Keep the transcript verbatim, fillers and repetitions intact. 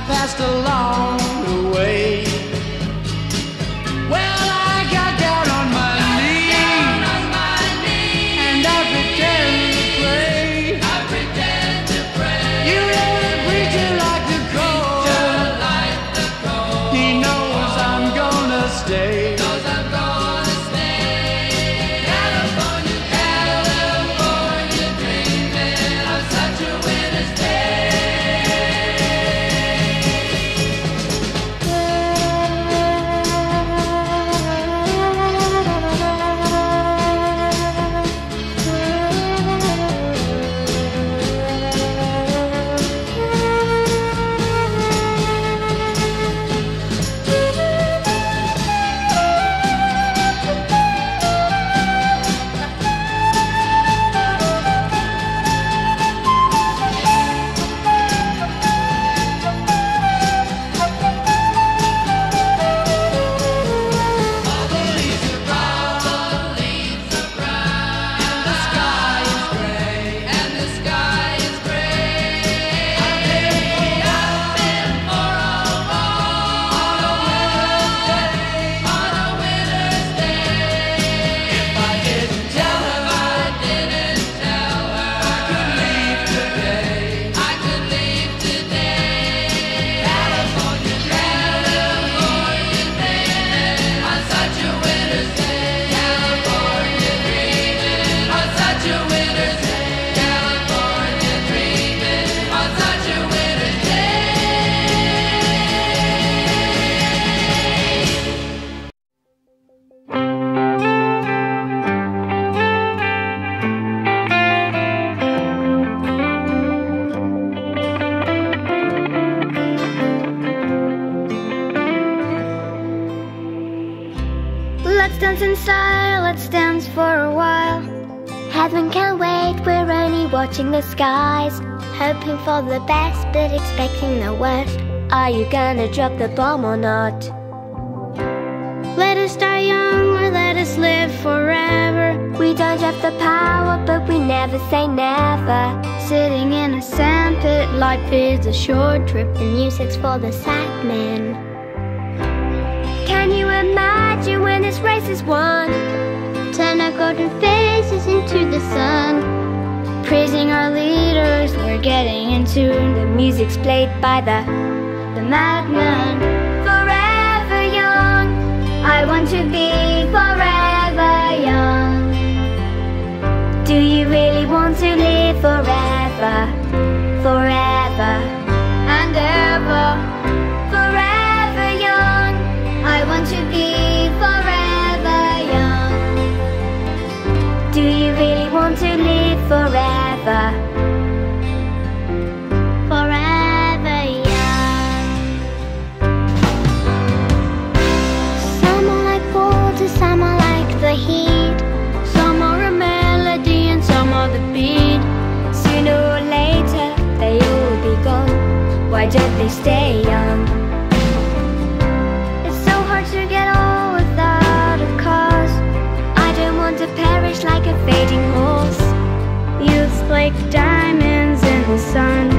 passed along the way. Well, I got down on my knees, and I pretend to pray. I pretend to pray. You know the preacher like the cold. He knows I'm gonna stay. Knows I'm gonna stay. California, California, dreaming of such a winter's day. Let's dance in style, let's dance for a while. Heaven can't wait, we're only watching the skies. Hoping for the best, but expecting the worst. Are you gonna drop the bomb or not? Let us die young or let us live forever. We don't have the power, but we never say never. Sitting in a sandpit, life is a short trip. The music's for the sad men. Can you imagine when this race is won? Turn our golden faces into the sun. Praising our leaders, we're getting in tune. The music's played by the, the madman. Forever young, I want to be forever young. Do you really want to live forever? Forever and ever. Forever young, I want to be forever young. Do you really want to live forever? Forever young. Some are like water, some are like the heat. Some are a melody and some are the beat. Sooner or later they all be gone. Why don't they stay young? To get old without a cause. I don't want to perish like a fading horse. Youth's like diamonds in the sun.